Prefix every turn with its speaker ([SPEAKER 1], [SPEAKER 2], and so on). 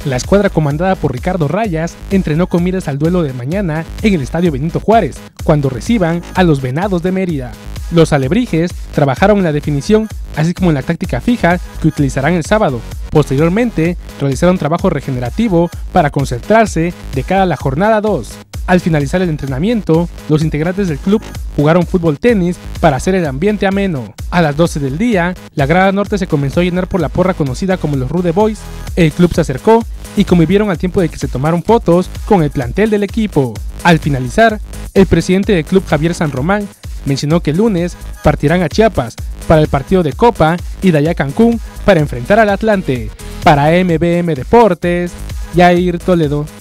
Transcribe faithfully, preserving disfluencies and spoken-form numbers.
[SPEAKER 1] La escuadra comandada por Ricardo Rayas entrenó con miras al duelo de mañana en el Estadio Benito Juárez, cuando reciban a los Venados de Mérida. Los alebrijes trabajaron en la definición, así como en la táctica fija que utilizarán el sábado. Posteriormente, realizaron trabajo regenerativo para concentrarse de cara a la jornada dos. Al finalizar el entrenamiento, los integrantes del club jugaron fútbol tenis para hacer el ambiente ameno. A las doce del día, la grada norte se comenzó a llenar por la porra conocida como los Rude Boys. El club se acercó y convivieron al tiempo de que se tomaron fotos con el plantel del equipo. Al finalizar, el presidente del club, Javier San Román, mencionó que el lunes partirán a Chiapas para el partido de Copa y de allá a Cancún para enfrentar al Atlante. Para M B M Deportes, Yair Toledo.